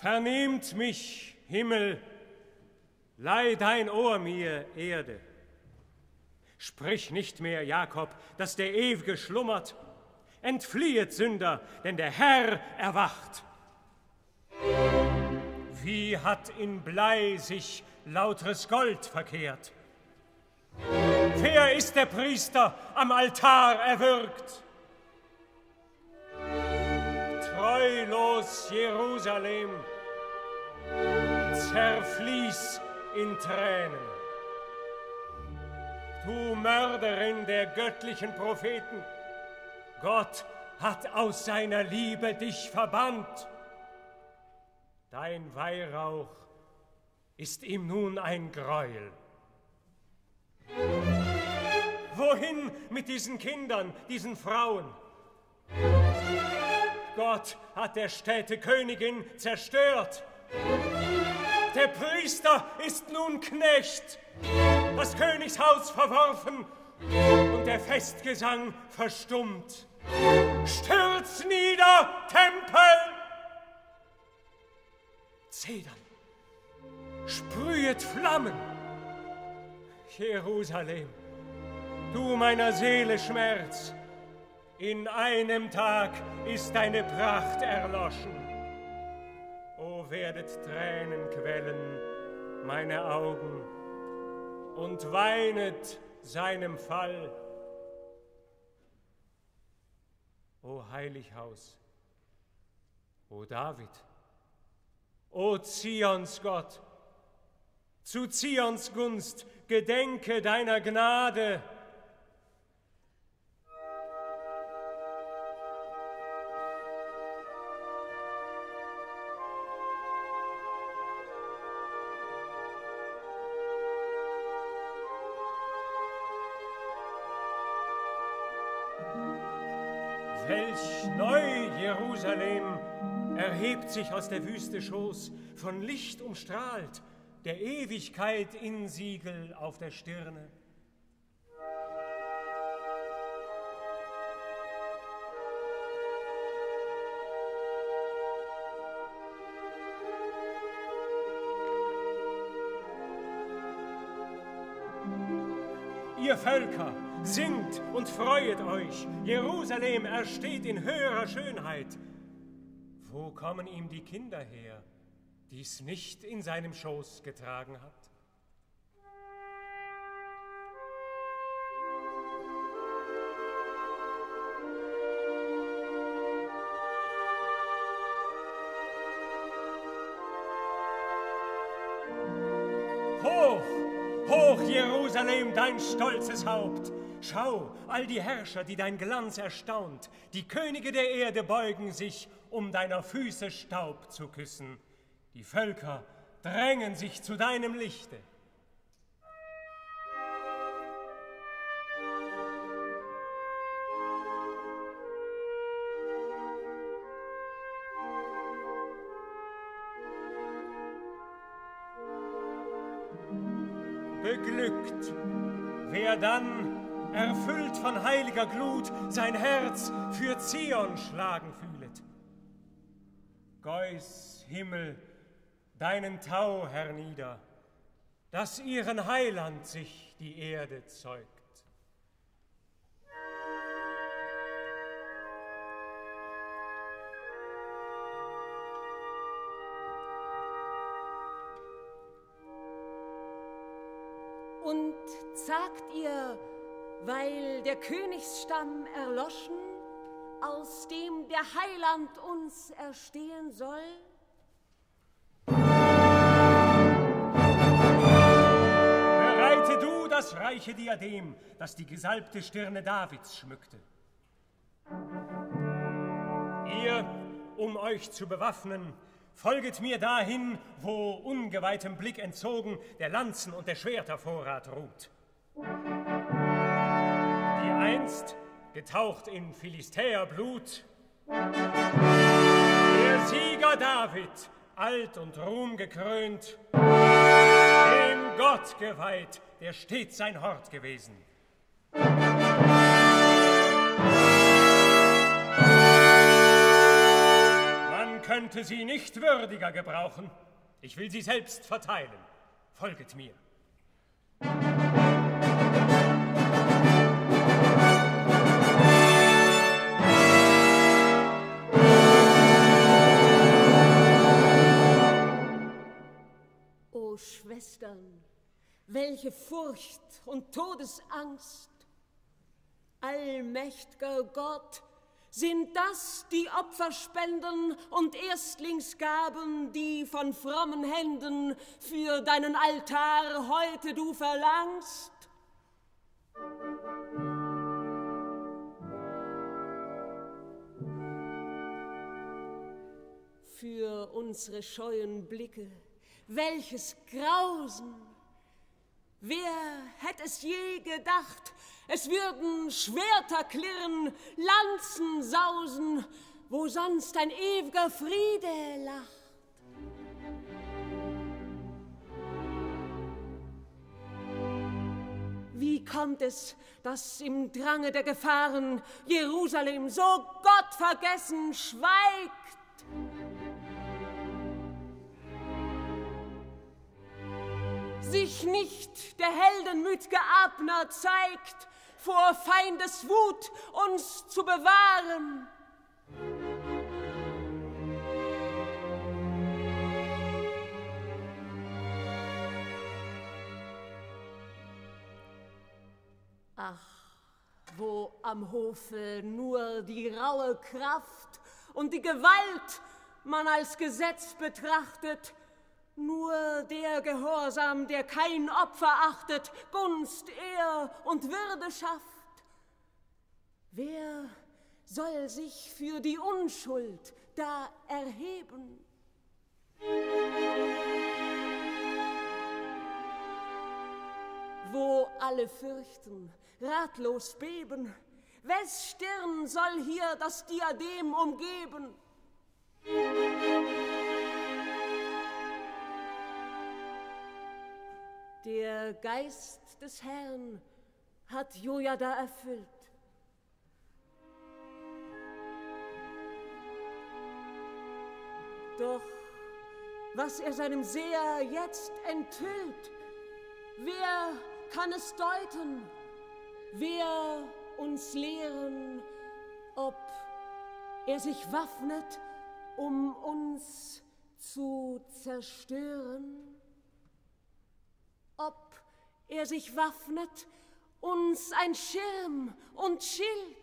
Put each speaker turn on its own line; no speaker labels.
Vernehmt mich, Himmel, leih dein Ohr mir, Erde. Sprich nicht mehr, Jakob, dass der Ew'ge schlummert. Entfliehet, Sünder, denn der Herr erwacht. Wie hat in Blei sich lautres Gold verkehrt? Wer ist der Priester am Altar erwürgt? Treulos Jerusalem, zerfließ in Tränen. Du Mörderin der göttlichen Propheten, Gott hat aus seiner Liebe dich verbannt. Dein Weihrauch ist ihm nun ein Greuel. Wohin mit diesen Kindern, diesen Frauen? Gott hat der Städte Königin zerstört. Der Priester ist nun Knecht, das Königshaus verworfen und der Festgesang verstummt. Stürz nieder, Tempel! Zedern, sprühet Flammen. Jerusalem, du meiner Seele Schmerz, in einem Tag ist deine Pracht erloschen. O werdet Tränen quellen, meine Augen, und weinet seinem Fall. O Heilighaus, o David, o Zions Gott, zu Zions Gunst gedenke deiner Gnade. Welch Neu-Jerusalem erhebt sich aus der Wüste Schoß, von Licht umstrahlt, der Ewigkeit Insiegel auf der Stirne. Ihr Völker, singt und freuet euch, Jerusalem ersteht in höherer Schönheit. Wo kommen ihm die Kinder her, die's nicht in seinem Schoß getragen hat? Hoch, hoch, Jerusalem, dein stolzes Haupt! Schau, all die Herrscher, die dein Glanz erstaunt, die Könige der Erde beugen sich, um deiner Füße Staub zu küssen. Die Völker drängen sich zu deinem Lichte. Beglückt, wer dann, erfüllt von heiliger Glut, sein Herz für Zion schlagen fühlet. Geus, Himmel, deinen Tau hernieder, dass ihren Heiland sich die Erde zeugt.
Und sagt ihr, weil der Königsstamm erloschen, aus dem der Heiland uns erstehen soll?
Bereite du das reiche Diadem, das die gesalbte Stirne Davids schmückte. Ihr, um euch zu bewaffnen, folget mir dahin, wo ungeweihtem Blick entzogen der Lanzen und der Schwerter Vorrat ruht. Die einst, getaucht in Philistäerblut, der Sieger David, alt und ruhmgekrönt, dem Gott geweiht, der stets sein Hort gewesen. könnte sie nicht würdiger gebrauchen. Ich will sie selbst verteilen. Folget mir.
O Schwestern, welche Furcht und Todesangst! Allmächt'ger Gott, sind das die Opferspenden und Erstlingsgaben, die von frommen Händen für deinen Altar heute du verlangst? Für unsere scheuen Blicke, welches Grausen! Wer hätte es je gedacht, es würden Schwerter klirren, Lanzen sausen, wo sonst ein ewiger Friede lacht. Wie kommt es, dass im Drange der Gefahren Jerusalem so gottvergessen schweigt? Sich nicht der heldenmüt'ge Abner zeigt, vor Feindes Wut uns zu bewahren. Ach, wo am Hofe nur die raue Kraft und die Gewalt man als Gesetz betrachtet, nur der Gehorsam, der kein Opfer achtet, Gunst, Ehr und Würde schafft. Wer soll sich für die Unschuld da erheben? Wo alle fürchten, ratlos beben, wes Stirn soll hier das Diadem umgeben? Der Geist des Herrn hat Jojada erfüllt. Doch was er seinem Seher jetzt enthüllt, wer kann es deuten? Wer uns lehren, ob er sich waffnet, um uns zu zerstören? Ob er sich waffnet, uns ein Schirm und Schild